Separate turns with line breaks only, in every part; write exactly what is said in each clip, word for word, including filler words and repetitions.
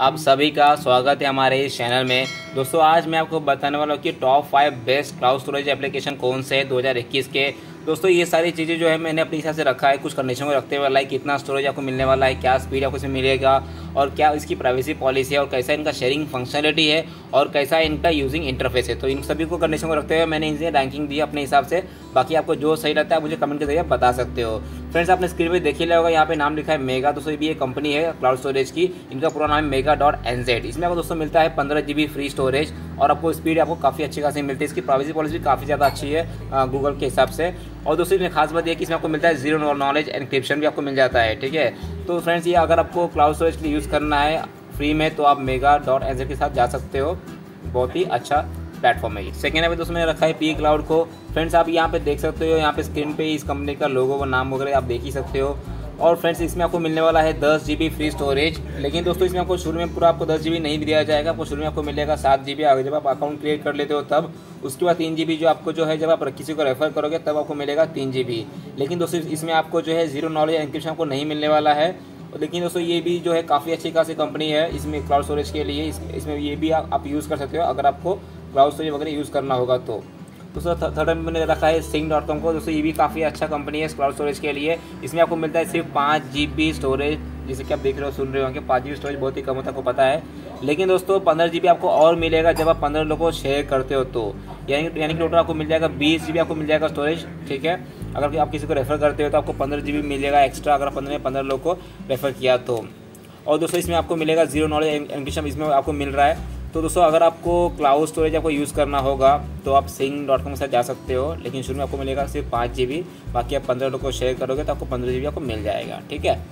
आप सभी का स्वागत है हमारे इस चैनल में। दोस्तों आज मैं आपको बताने वाला हूँ कि top five best cloud storage application कौन से हैं दो हज़ार इक्कीस के। दोस्तों ये सारी चीज़ें जो है मैंने अपने हिसाब से रखा है, कुछ कंडीशन को रखते हुए, लाइक कितना स्टोरेज आपको मिलने वाला है, क्या स्पीड आपको इसमें मिलेगा और क्या इसकी प्राइवेसी पॉलिसी है और कैसा इनका शेयरिंग फंक्शनलिटी है और कैसा इनका यूजिंग इंटरफेस है। तो इन सभी को कंडीशन को रखते हुए मैंने इनसे रैंकिंग दी अपने हिसाब से। बाकी आपको जो सही लगता है मुझे कमेंट के जरिए बता सकते हो। फ्रेंड्स आपने स्क्रीन पे देख ही लिया होगा, यहाँ पे नाम लिखा है मेगा। दोस्तों ये एक कंपनी है क्लाउड स्टोरेज की, इनका पूरा नाम है मेगा डॉट एन जेड। इसमें आपको दोस्तों मिलता है पंद्रह जी बी फ्री स्टोरेज और आपको स्पीड आपको काफ़ी अच्छी खासी मिलती है। इसकी प्राइवेसी पॉलिसी भी काफ़ी ज़्यादा अच्छी है गूगल के हिसाब से। और दोस्तों इसमें खास बात यह कि इसमें आपको मिलता है जीरो नॉलेज एनक्रिप्शन भी आपको मिल जाता है। ठीक है, तो फ्रेंड्स ये अगर आपको क्लाउड स्टोरेज के लिए यूज़ करना है फ्री में तो आप मेगा डॉट एन जेड के साथ जा सकते हो, बहुत ही अच्छा प्लेटफॉर्म है ये। सेकेंड पे दोस्तों मैंने रखा है पी क्लाउड को। फ्रेंड्स आप यहाँ पे देख सकते हो, यहाँ पे स्क्रीन पे इस कंपनी का लोगो व नाम वगैरह आप देख ही सकते हो। और फ्रेंड्स इसमें आपको मिलने वाला है दस जी बी फ्री स्टोरेज, लेकिन दोस्तों इसमें आपको शुरू में पूरा आपको दस जी बी नहीं दिया जाएगा। आपको शुरू में आपको मिलेगा सात जी बी, आगे जब आप अकाउंट क्रिएट कर लेते हो तब। उसके बाद तीन जी बी जो आपको जो है जब आप किसी को रेफर करोगे तब आपको मिलेगा तीन जी बी। लेकिन दोस्तों इसमें आपको जो है जीरो नॉलेज एनक्रिप्शन आपको नहीं मिलने वाला है। लेकिन दोस्तों ये भी जो है काफ़ी अच्छी खासी कंपनी है इसमें क्लाउड स्टोरेज के लिए। इस, इसमें ये भी आप, आप यूज़ कर सकते हो अगर आपको क्लाउड स्टोरेज वगैरह यूज़ करना होगा तो। दोस्तों थर्ड में मैंने रखा है सिंग डॉट कॉम को। दोस्तों ये भी काफ़ी अच्छा कंपनी है क्लाउड स्टोरेज के लिए। इसमें आपको मिलता है सिर्फ पाँच जी बी स्टोरेज, जैसे कि आप देख रहे हो सुन रहे होंगे, पाँच जी बी स्टोरेज बहुत ही कम होता है, आपको पता है। लेकिन दोस्तों पंद्रह जी बी आपको और मिलेगा जब आप पंद्रह लोगों को शेयर करते हो तो, यानी यानी कि टोटल आपको मिल जाएगा बीस जी बी आपको मिल जाएगा स्टोरेज। ठीक है, अगर आप किसी को रेफर करते हो तो आपको पंद्रह जी बी मिलेगा एक्स्ट्रा, अगर पंद्रह पंद्रह लोग को रेफर किया तो। और दोस्तों इसमें आपको मिलेगा जीरो नॉलेज एनक्रिप्शन इसमें आपको मिल रहा है। तो दोस्तों अगर आपको क्लाउड स्टोरेज आपको यूज़ करना होगा तो आप सिंग डॉट कॉम के साथ जा सकते हो, लेकिन शुरू में आपको मिलेगा सिर्फ पाँच जी बी, बाकी आप पंद्रह लोग को शेयर करोगे तो आपको पंद्रह जी बी आपको मिल जाएगा। ठीक है,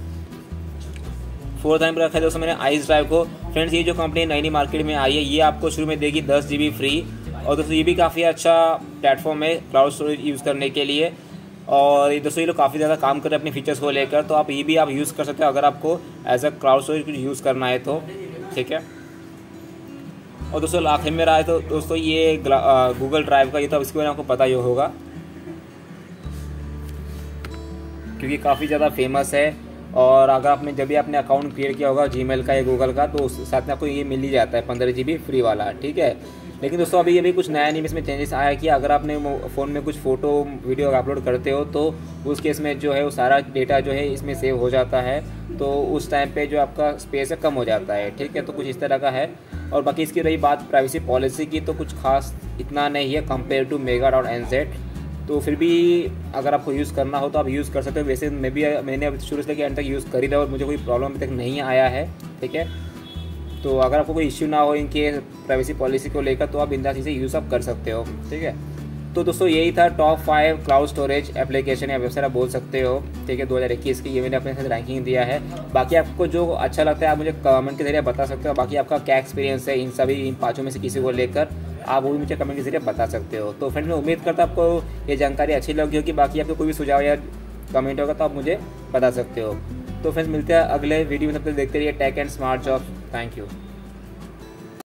फोर्थ टाइम पर रखा है दोस्तों मैंने आइस ड्राइव को। फ्रेंड्स ये जो कंपनी नई नई मार्केट में आई है ये आपको शुरू में देगी दस जी बी फ्री। और दोस्तों ये भी काफ़ी अच्छा प्लेटफॉर्म है क्लाउड स्टोरेज यूज़ करने के लिए। और ये दोस्तों ये लोग काफ़ी ज़्यादा काम कर रहे हैं अपने फीचर्स को लेकर, तो आप ये भी आप यूज़ कर सकते हो अगर आपको एज अ क्लाउड स्टोरेज कुछ यूज़ करना है तो। ठीक है, और दोस्तों आखिर में रहा है तो दोस्तों ये गूगल ड्राइव का, ये तो इसके बारे में आपको पता ही होगा क्योंकि काफ़ी ज़्यादा फेमस है। और अगर आपने जब भी आपने अकाउंट क्रिएट किया होगा जीमेल का या गूगल का तो उस साथ में आपको ये मिल ही जाता है पंद्रह जी बी फ्री वाला। ठीक है, लेकिन दोस्तों अभी ये भी कुछ नया नहीं इसमें चेंजेस आया है कि अगर आपने फ़ोन में कुछ फ़ोटो वीडियो अपलोड करते हो तो उस केस में जो है वो सारा डेटा जो है इसमें सेव हो जाता है, तो उस टाइम पे जो आपका स्पेस है कम हो जाता है। ठीक है, तो कुछ इस तरह का है। और बाकी इसकी रही बात प्राइवेसी पॉलिसी की तो कुछ खास इतना नहीं है compare to mega dot N Z. तो फिर भी अगर आपको यूज़ करना हो तो आप यूज़ कर सकते हो। वैसे मैं भी मैंने अब शुरू से लेकर एंड तक यूज़ कर ही रहा और मुझे कोई प्रॉब्लम अभी तक नहीं आया है। ठीक है, तो अगर आपको कोई इश्यू ना हो इनके प्राइवेसी पॉलिसी को लेकर तो आप बिंदास इसे यूज़ अप कर सकते हो। ठीक है, तो दोस्तों यही था top five cloud storage application या वेबसाइट आप बोल सकते हो। ठीक है, दो हज़ार इक्कीस की ये मैंने अपने साथ रैंकिंग दिया है। बाकी आपको जो अच्छा लगता है आप मुझे कमेंट के जरिए बता सकते हो। बाकी आपका क्या एक्सपीरियंस है इन सभी इन पाँचों में से किसी को लेकर आप वो भी मुझे कमेंट के जरिए बता सकते हो। तो फ्रेंड्स मैं उम्मीद करता हूँ आपको ये जानकारी अच्छी लगी होगी। बाकी आपको कोई भी सुझाव या कमेंट होगा तो आप मुझे बता सकते हो। तो फ्रेंड्स मिलते हैं अगले वीडियो में, तब तक देखते रहिए tech and smart job. Thank you.